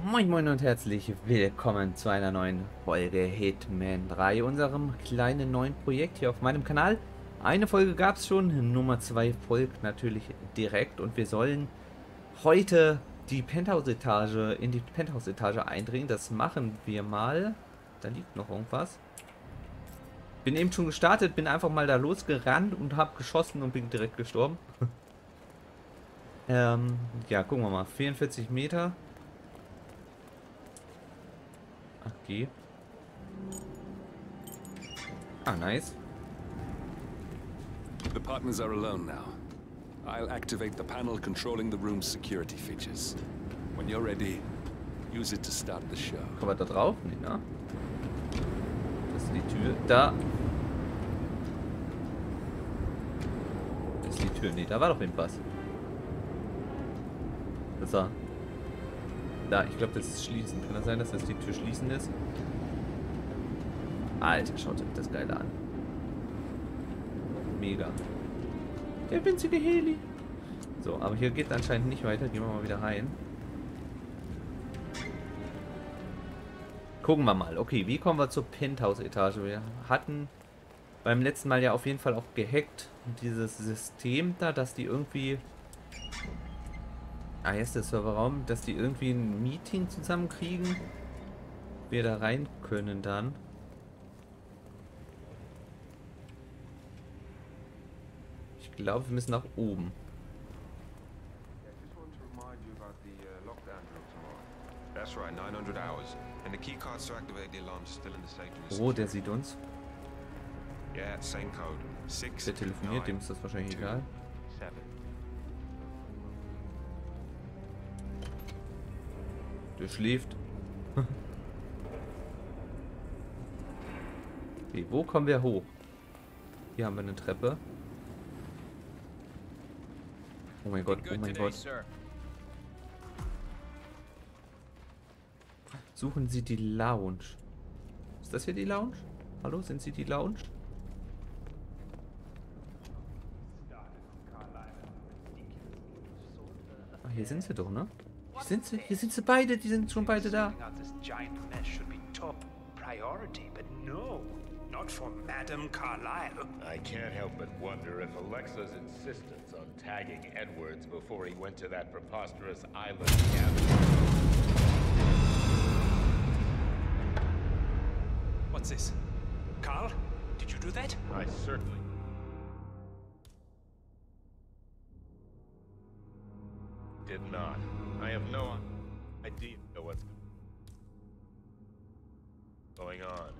Moin Moin und herzlich willkommen zu einer neuen Folge Hitman 3, unserem kleinen neuen Projekt hier auf meinem Kanal. Eine Folge gab es schon, Nummer 2 folgt natürlich direkt und wir sollen heute die Penthouse-Etage in die Penthouse-Etage eindringen. Das machen wir mal. Da liegt noch irgendwas. Bin eben schon gestartet, bin einfach mal da losgerannt und habe geschossen und bin direkt gestorben. Ja, gucken wir mal. 44 Meter. Okay. Ah, nice. The partners are alone now. I'll activate the panel controlling the room's security features. When you're ready, use it to start the show. Kommen wir da drauf? Nee, ne? Das ist die Tür. Da. Das ist die Tür. Nee, da war doch irgendwas. Das war. Da, ich glaube, das ist schließen. Kann das sein, dass das die Tür schließen ist? Alter, schaut euch das geil an. Mega. Der winzige Heli. So, aber hier geht anscheinend nicht weiter. Gehen wir mal wieder rein. Gucken wir mal. Okay, wie kommen wir zur Penthouse-Etage? Wir hatten beim letzten Mal ja auf jeden Fall auch gehackt. Dieses System da, dass die irgendwie... Ah, hier ist der Serverraum, dass die irgendwie ein Meeting zusammenkriegen. Wir da rein können dann. Ich glaube, wir müssen nach oben. Oh, der sieht uns. Der telefoniert, dem ist das wahrscheinlich egal. Der schläft. Okay, wo kommen wir hoch? Hier haben wir eine Treppe. Oh mein Gott, oh mein Gott. Suchen Sie die Lounge. Ist das hier die Lounge? Hallo, sind Sie die Lounge? Ah, hier sind sie doch, ne? Hier sind sie beide, die sind schon beide da. Not for Madame Carlyle. I can't help but wonder if Alexa's insistence on tagging Edwards before he went to that preposterous island cabin. What's this? Carl? Did you do that? I certainly... did not. I have no idea what's going on.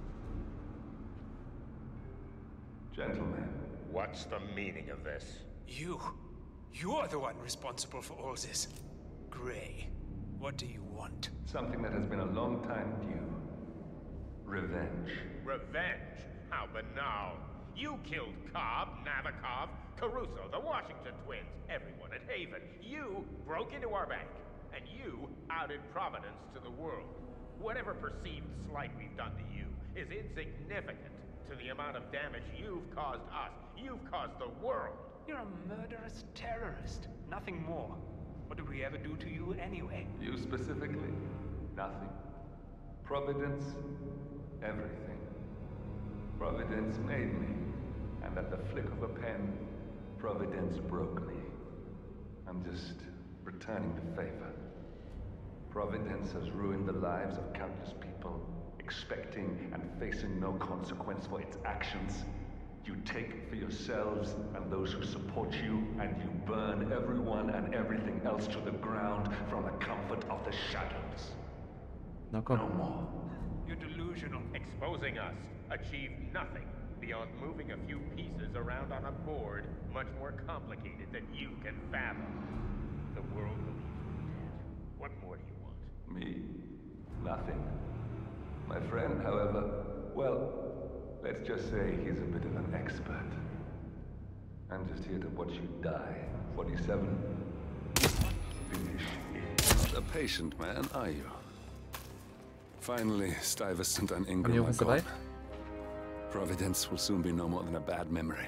Gentlemen. What's the meaning of this? You're the one responsible for all this. Gray, what do you want? Something that has been a long time due. Revenge. Revenge? How banal. You killed Cobb, Navikov, Caruso, the Washington twins, everyone at Haven. You broke into our bank, and you outed Providence to the world. Whatever perceived slight we've done to you is insignificant to the amount of damage you've caused us. You've caused the world. You're a murderous terrorist. Nothing more. What did we ever do to you anyway? You specifically? Nothing. Providence? Everything. Providence made me. And at the flick of a pen, Providence broke me. I'm just returning the favor. Providence has ruined the lives of countless people, expecting and facing no consequence for its actions. You take for yourselves and those who support you, and you burn everyone and everything else to the ground from the comfort of the shadows. Na komm. No more. You're delusional. Exposing us achieved nothing beyond moving a few pieces around on a board much more complicated than you can fathom. The world believes you dead. What more do you want? Me? Nothing. My friend, however, well, let's just say he's a bit of an expert. I'm just here to watch you die. 47. Finish it. Not a patient man, are you? Finally, Stuyvesant and Haben Ingram wir are was gone. dabei? Providence will soon be no more than a bad memory.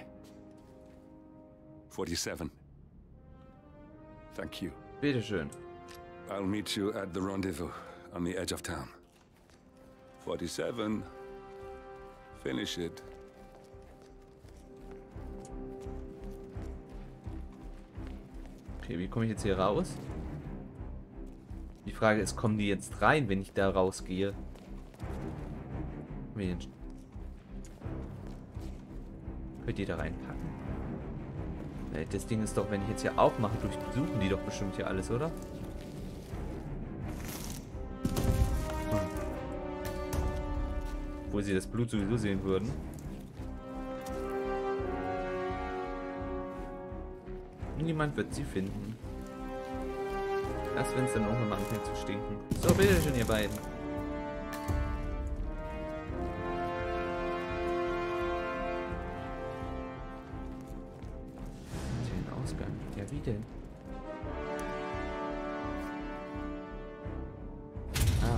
47. Thank you. Bitteschön. I'll meet you at the rendezvous on the edge of town. 47. Finish it. Okay, wie komme ich jetzt hier raus? Die Frage ist, kommen die jetzt rein, wenn ich da rausgehe? Könnt ihr da reinpacken? Das Ding ist doch, wenn ich jetzt hier aufmache, durchsuchen die doch bestimmt hier alles, oder? Wo sie das Blut sowieso sehen würden. Niemand wird sie finden. Erst wenn es dann irgendwann mal anfängt zu stinken. So, bitte schön, ihr beiden. Den Ausgang. Ja, wie denn? Ah.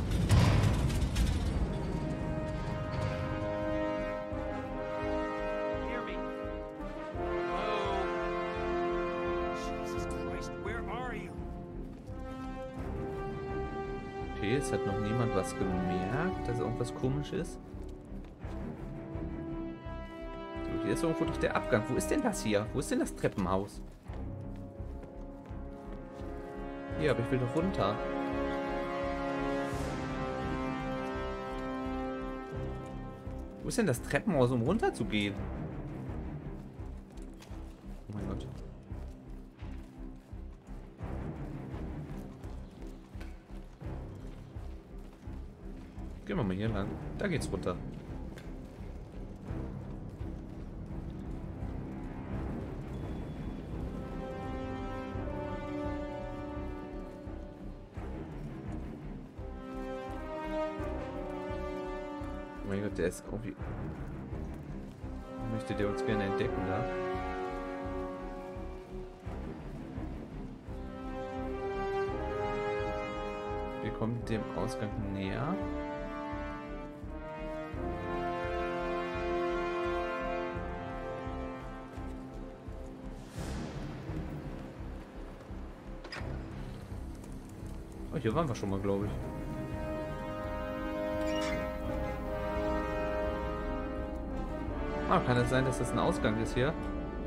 Hear me? Hello? Jesus Christ, where are you? Okay, es hat noch niemand was gemerkt, dass irgendwas komisch ist. So, hier ist irgendwo doch der Abgang. Wo ist denn das hier? Wo ist denn das Treppenhaus? Hier, aber ich will doch runter. Wo ist denn das Treppenhaus, um runter zu gehen? Oh mein Gott. Gehen wir mal hier lang. Da geht's runter. Oh mein Gott, der ist irgendwie... Möchte der uns gerne entdecken da? Wir kommen dem Ausgang näher. Oh, hier waren wir schon mal, glaube ich. Ah, kann es sein, dass das ein Ausgang ist hier?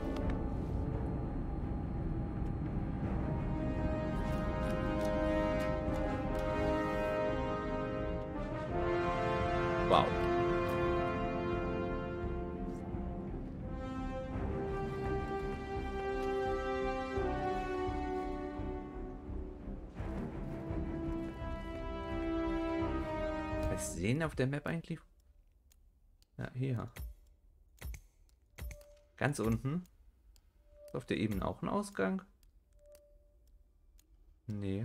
Wow. Was sehen auf der Map eigentlich? Ja, hier. Ganz unten. Ist auf der Ebene auch ein Ausgang? Nee.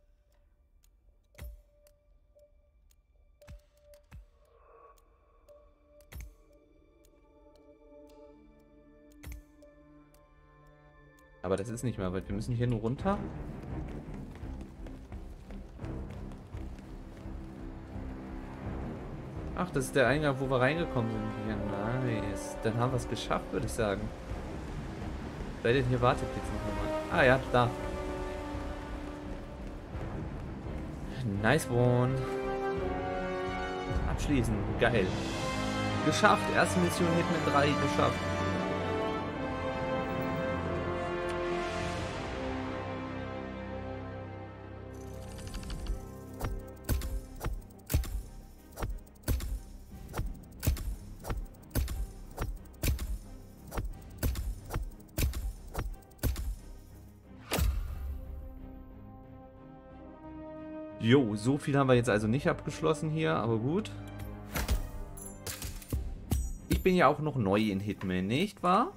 Aber das ist nicht mehr weit. Wir müssen hier nur runter. Ach, das ist der Eingang, wo wir reingekommen sind. Ja, nice. Dann haben wir es geschafft, würde ich sagen. Sei denn, hier wartet jetzt noch jemand. Ah ja, da. Nice one. Abschließen. Geil. Geschafft. Erste Mission Hitman 3 geschafft. Jo, so viel haben wir jetzt also nicht abgeschlossen hier, aber gut. Ich bin ja auch noch neu in Hitman, nicht wahr?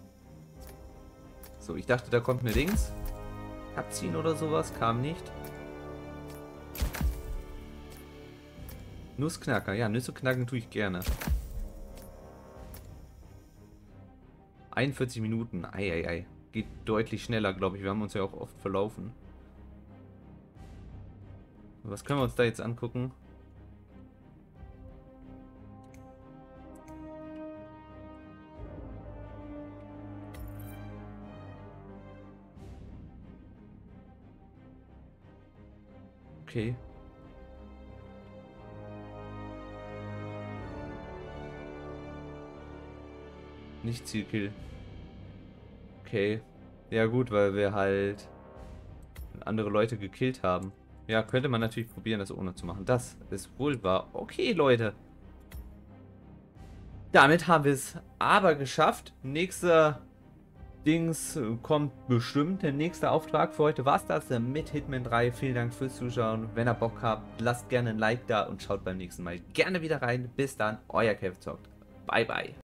So, ich dachte, da kommt eine Dings. Cutscene oder sowas, kam nicht. Nussknacker, ja, Nüsse knacken tue ich gerne. 41 Minuten, ei. Geht deutlich schneller, glaube ich. Wir haben uns ja auch oft verlaufen. Was können wir uns da jetzt angucken? Okay. Nicht Zielkill. Okay. Ja gut, weil wir halt andere Leute gekillt haben. Ja, könnte man natürlich probieren, das ohne zu machen. Das ist wohl wahr. Okay, Leute. Damit haben wir es aber geschafft. Nächster Dings kommt bestimmt. Der nächste Auftrag für heute war es das mit Hitman 3. Vielen Dank fürs Zuschauen. Wenn ihr Bock habt, lasst gerne ein Like da und schaut beim nächsten Mal gerne wieder rein. Bis dann, euer KevZockt. Bye, bye.